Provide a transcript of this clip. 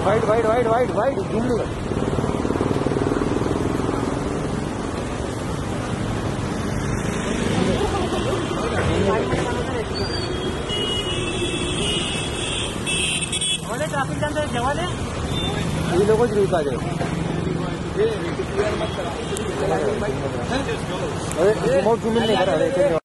White white white white white zoom नहीं कर। Traffic jam से जवान है ये लोगों जरूर आ जाए। अरे बहुत जूम नहीं कर रहा है।